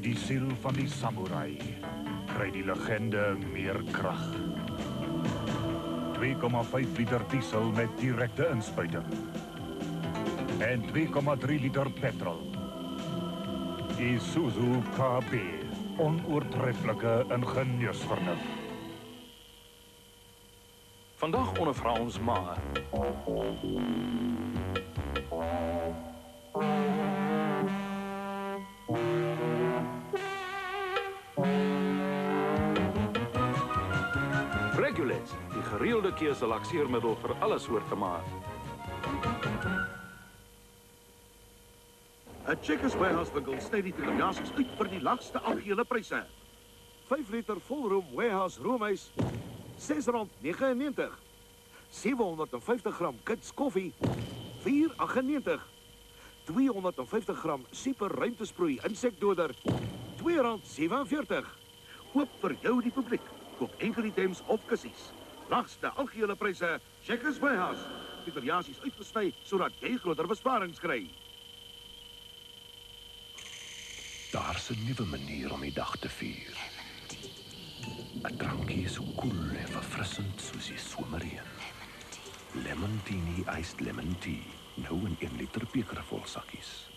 Uit die siel van die samurai kry die legende meer krag. 2,5 liter diesel met direkte inspuiting. En 2,3 liter petrol. Isuzu KB, onoortreffelike ingenieursvernuf. Vandag ondervra ons ma. Reg-U-Letts, die gereelde keuse laxeermiddel vir alle soorte maar. 'n Checkers Warehouse winkel sny die Italiaans uit vir die lagste algehele pryse. 5 liter volroom Warehouse roomys, R6,99. 750 gram Kids koffie, R4,98. 250 gram super ruimtesproei insekdoder, R2,47. Koop vir jou die publiek. Koop enkel items of kussies. Lagste algehele pryse, Checkers Warehouse. Italiaans uitgesny sodat jy groter besparings kry. Daar's 'n nuwe manier om die dag te vier. 'n drankie so koel en verfrissend soos die somerreën. Lemontini iced lemon tea, nou in 1 liter bekervol sakkies.